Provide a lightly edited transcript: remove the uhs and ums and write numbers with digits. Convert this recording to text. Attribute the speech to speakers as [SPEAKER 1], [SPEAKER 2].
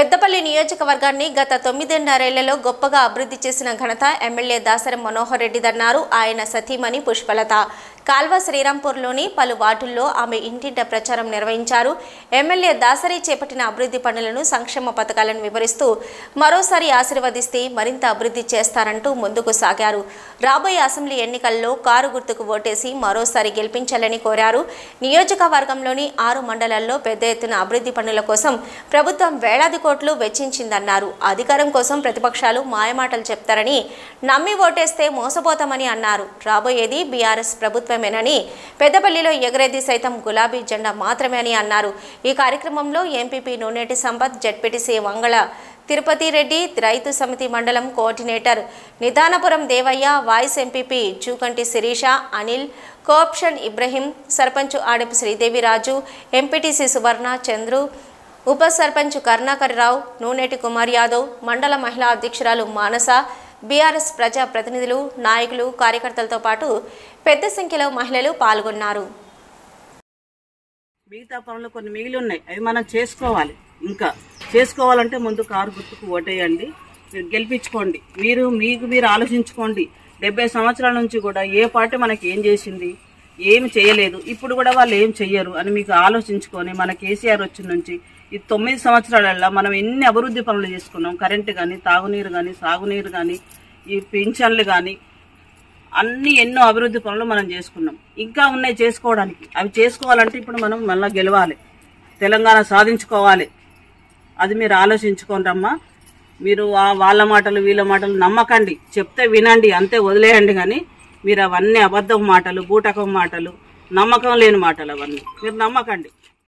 [SPEAKER 1] పెద్దపల్లి నియోజకవర్గాన్ని గత 9.5 ఏళ్లలో గొప్పగా అభివృద్ధి చేసిన ఘనత ఎమ్మెల్యే దాసరి మనోహర్ రెడ్డిదన్నారు ఆయన సతీమణి పుష్పలత. కాల్వ శ్రీరాంపూర్లోని పలు వార్డుల్లో ఆమె ఇంటింట ప్రచారం నిర్వహించారు. ఎమ్మెల్యే దాసరి చేపట్టిన అభివృద్ధి పనులను, సంక్షేమ పథకాలను వివరిస్తూ మరోసారి ఆశీర్వదిస్తే మరింత అభివృద్ధి చేస్తారంటూ ముందుకు సాగారు. రాబోయే అసెంబ్లీ ఎన్నికల్లో కారు గుర్తుకు ఓటేసి మరోసారి గెలిపించాలని కోరారు. నియోజకవర్గంలోని 6 మండలాల్లో పెద్ద ఎత్తున అభివృద్ధి పనుల కోసం ప్రభుత్వం వేలాది కోట్లు వెచ్చించిందన్నారు. అధికారం కోసం ప్రతిపక్షాలు మాయమాటలు చెప్తారని, నమ్మి ఓటేస్తే మోసపోతామని అన్నారు. రాబోయేది బీఆర్ఎస్ ప్రభుత్వమేనని, పెద్దపల్లిలో ఎగరేది సైతం గులాబీ జెండా మాత్రమే అని అన్నారు. ఈ కార్యక్రమంలో ఎంపీపీ నూనేటి సంపత్, జెడ్పీటీసీ వంగళ తిరుపతి రెడ్డి, రైతు సమితి మండలం coordinator Nidanapuram Devaiah, vice MPP Jukanti Sirisha, Anil, cooption Ibrahim, sarpanch Adapu Srideviraju, MPTC Suvarna, Chandru, ఉప సర్పంచ్ కరుణాకర్ రావు, నూనేటి కుమార్ యాదవ్, మండల మహిళా అధ్యక్షురాలు మానస, బీఆర్ఎస్ ప్రజా ప్రతినిధులు, నాయకులు, కార్యకర్తలతో పాటు పెద్ద సంఖ్యలో మహిళలు పాల్గొన్నారు.
[SPEAKER 2] మిగతా పనులు కొన్ని మిగిలి ఉన్నాయి, అవి మనం చేసుకోవాలి. ఇంకా చేసుకోవాలంటే ముందు కారు గుర్తుకు ఓటేయండి, మీరు గెలిపించుకోండి. మీరు ఆలోచించుకోండి. 70 సంవత్సరాల నుంచి కూడా ఏ పార్టీ మనకి ఏం చేసింది, ఏమి చేయలేదు, ఇప్పుడు కూడా వాళ్ళు ఏం చెయ్యరు అని మీకు ఆలోచించుకొని, మన కేసీఆర్ వచ్చిన నుంచి ఈ 9 సంవత్సరాలలో మనం ఎన్ని అభివృద్ధి పనులు చేసుకున్నాం. కరెంటు కానీ, తాగునీరు కానీ, సాగునీరు కానీ, ఈ పింఛన్లు కానీ, అన్ని ఎన్నో అభివృద్ధి పనులు మనం చేసుకున్నాం. ఇంకా ఉన్నాయి చేసుకోవడానికి. అవి చేసుకోవాలంటే ఇప్పుడు మనం మళ్ళీ గెలవాలి, తెలంగాణ సాధించుకోవాలి. అది మీరు ఆలోచించుకోండమ్మా. మీరు వాళ్ళ మాటలు వీళ్ళ మాటలు నమ్మకండి, చెప్తే వినండి, అంతే వదిలేయండి. కానీ మీరు అవన్నీ అబద్ధం మాటలు, బూటకం మాటలు, నమ్మకం లేని మాటలు అవన్నీ మీరు నమ్మకండి.